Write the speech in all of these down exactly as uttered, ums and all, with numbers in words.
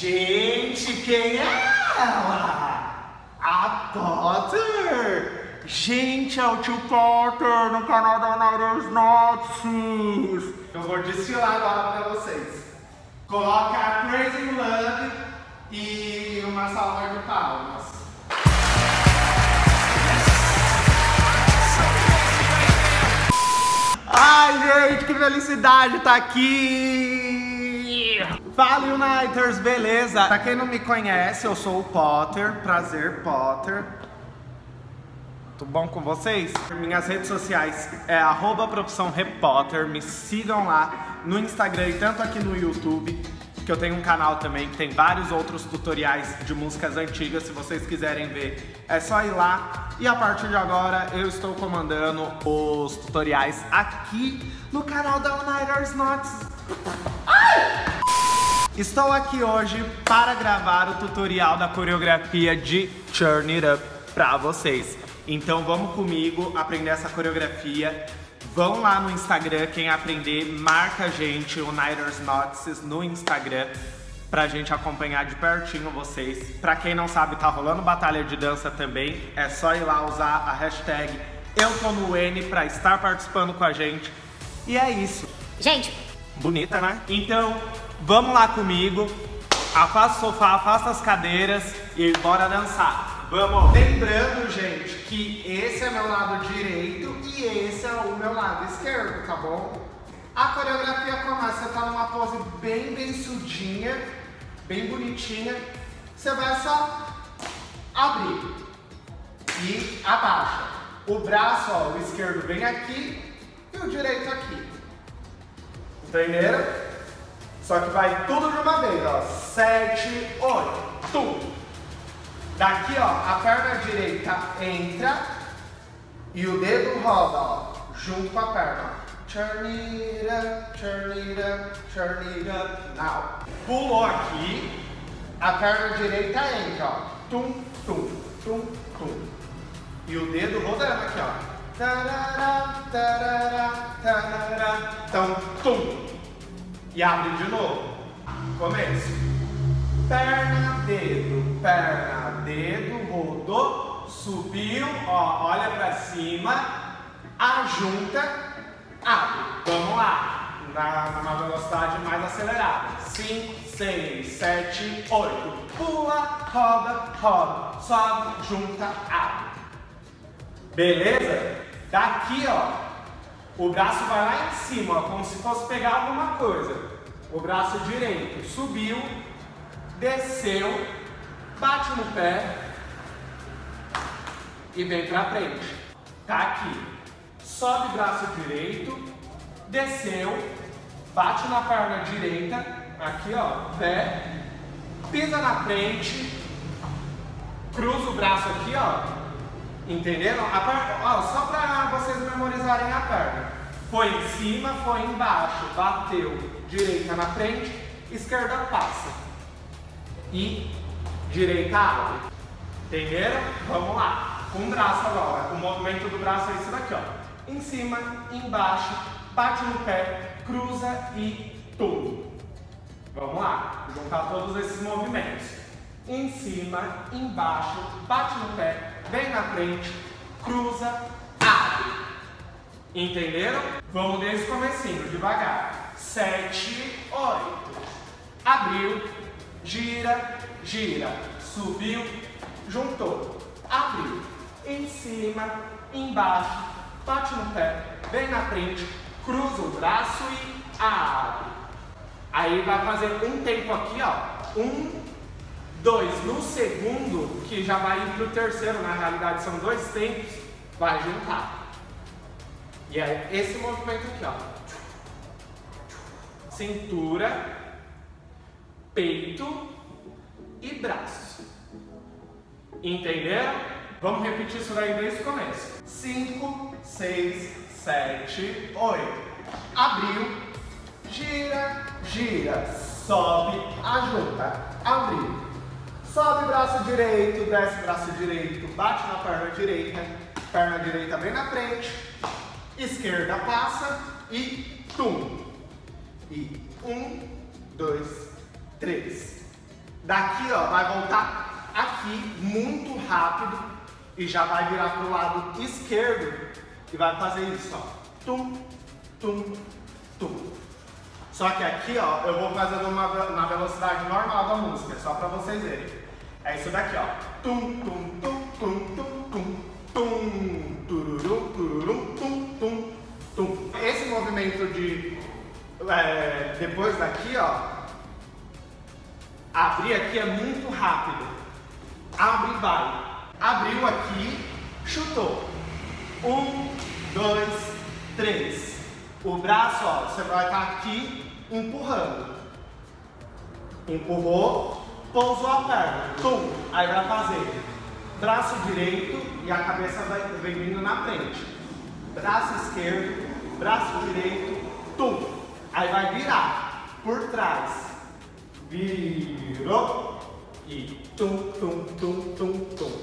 Gente, quem é ela? A Potter! Gente, é o tio Potter no canal da Nairas Nazis! Eu vou desfilar agora pra vocês. Coloca a Crazy Love e uma salva de palmas. Ai, gente, que felicidade tá aqui! Fala, Uniters, beleza? Pra quem não me conhece, eu sou o Potter. Prazer, Potter. Tudo bom com vocês? Minhas redes sociais é arroba profissão Repotter. Me sigam lá no Instagram e tanto aqui no YouTube, que eu tenho um canal também que tem vários outros tutoriais de músicas antigas. Se vocês quiserem ver, é só ir lá. E a partir de agora eu estou comandando os tutoriais aqui no canal da Nairas Nazis. Estou aqui hoje para gravar o tutorial da coreografia de Turn It Up para vocês. Então vamos comigo aprender essa coreografia. Vão lá no Instagram, quem aprender, marca a gente, o Nairas Nazis, no Instagram, pra gente acompanhar de pertinho vocês. Pra quem não sabe, tá rolando batalha de dança também, é só ir lá usar a hashtag Eu Tô No N pra estar participando com a gente. E é isso. Gente, bonita, né? Então, vamos lá comigo, afasta o sofá, afasta as cadeiras e bora dançar. Vamos! Lembrando, gente, que esse é meu lado direito e esse é o meu lado esquerdo, tá bom? A coreografia começa, você tá numa pose bem, bem sudinha, bem bonitinha. Você vai só abrir e abaixa. O braço, ó, o esquerdo vem aqui e o direito aqui. Entenderam? Só que vai tudo de uma vez, ó. Sete, oito, tudo. Daqui, ó, a perna direita entra e o dedo roda, ó, junto com a perna. Turn it up, turn it up, turn it up, now. Pulou aqui, a perna direita entra, ó. Tum, tum, tum, tum. E o dedo rodando aqui, ó. Tarará, tarará, tarará. Então, tum. E abre de novo. Começo. Perna, dedo, perna, dedo, rodou, subiu, ó, olha pra cima, ajunta, abre. Vamos lá, na, numa velocidade mais acelerada. cinco, seis, sete, oito. Pula, roda, roda, sobe, junta, abre. Beleza? Daqui, ó, o braço vai lá em cima, ó, como se fosse pegar alguma coisa. O braço direito subiu, desceu, bate no pé e vem pra frente. Tá aqui. Sobe braço direito, desceu, bate na perna direita, aqui ó, pé, pisa na frente, cruza o braço aqui ó, entenderam? A perna, ó, só pra vocês memorizarem a perna. Foi em cima, foi embaixo, bateu, direita na frente, esquerda passa. E direita abre. Entenderam? Vamos lá. Com o braço agora. O movimento do braço é isso daqui, ó. Em cima, embaixo, bate no pé, cruza e tum. Vamos lá. Juntar todos esses movimentos. Em cima, embaixo, bate no pé, vem na frente, cruza, abre. Entenderam? Vamos desde o comecinho, devagar. Sete, oito. Abriu. Gira, gira, subiu, juntou, abriu, em cima, embaixo, bate no pé, vem na frente, cruza o braço e abre. Aí vai fazer um tempo aqui, ó, um, dois, no segundo, que já vai ir pro terceiro, na realidade são dois tempos, vai juntar. E aí, esse movimento aqui, ó, cintura, peito e braço. Entenderam? Vamos repetir isso daí desde o começo. cinco, seis, sete, oito. Abriu, gira, gira, sobe, ajunta, abriu. Sobe braço direito, desce braço direito, bate na perna direita, perna direita vem na frente, esquerda passa e tum. E um, dois, três, Daqui, ó, vai voltar aqui muito rápido e já vai virar pro lado esquerdo e vai fazer isso, ó. Tum, tum, tum. Só que aqui, ó, eu vou fazendo uma, na velocidade normal da música, só pra vocês verem. É isso daqui, ó. Tum, tum, tum, tum, tum, tum, tum, tururum, tururum, tum, tum, tum. Esse movimento de, é, depois daqui, ó, abrir aqui é muito rápido. Abre e vai. Abriu aqui, chutou. Um, dois, três. O braço, ó, você vai estar aqui empurrando. Empurrou, pousou a perna. Tum. Aí vai fazer braço direito e a cabeça vai, vem vindo na frente. Braço esquerdo, braço direito, tum. Aí vai virar por trás. Virou e tum, tum, tum, tum, tum.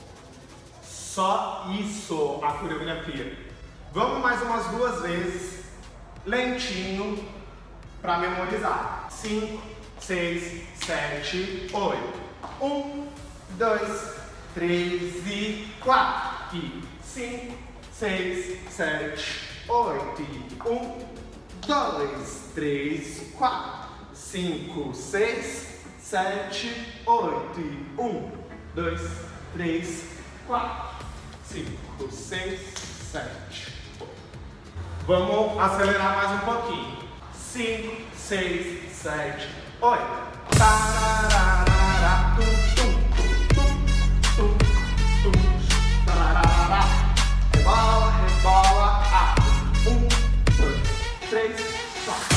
Só isso a coreografia. Vamos mais umas duas vezes, lentinho, para memorizar. Cinco, seis, sete, oito. Um, dois, três e quatro. E cinco, seis, sete, oito. E um, dois, três, quatro. Cinco, seis, sete, oito. E um, dois, três, quatro. Cinco, seis, sete. Vamos acelerar mais um pouquinho. Cinco, seis, sete, oito. Tararara, tum, tum, tum, tum, tum, tararara. Rebola, rebola, ah. Um, dois, três, quatro.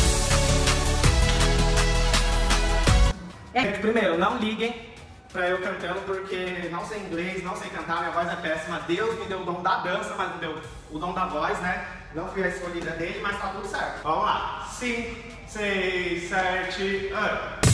É, primeiro, não liguem pra eu cantando, porque não sei inglês, não sei cantar, minha voz é péssima. Deus me deu o dom da dança, mas me deu o dom da voz, né? Não fui a escolhida dele, mas tá tudo certo. Vamos lá. Cinco, seis, sete, oito.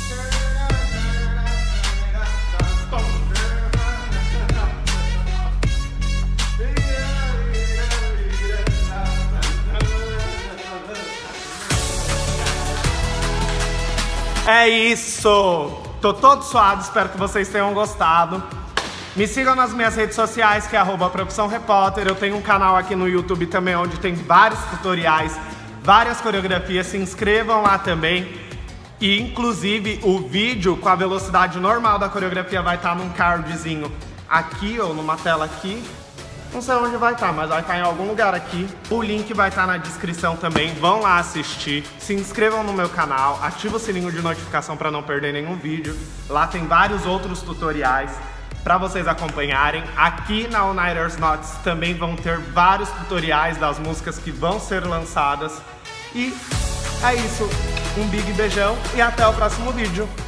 É isso! Tô todo suado, espero que vocês tenham gostado. Me sigam nas minhas redes sociais, que é arroba Profissão Repórter. Eu tenho um canal aqui no YouTube também, onde tem vários tutoriais, várias coreografias. Se inscrevam lá também. E, inclusive, o vídeo com a velocidade normal da coreografia vai estar num cardzinho aqui, ou numa tela aqui. Não sei onde vai estar, mas vai estar em algum lugar aqui. O link vai estar na descrição também. Vão lá assistir. Se inscrevam no meu canal. Ativa o sininho de notificação para não perder nenhum vídeo. Lá tem vários outros tutoriais para vocês acompanharem. Aqui na All Nighters Notes também vão ter vários tutoriais das músicas que vão ser lançadas. E é isso. Um big beijão e até o próximo vídeo.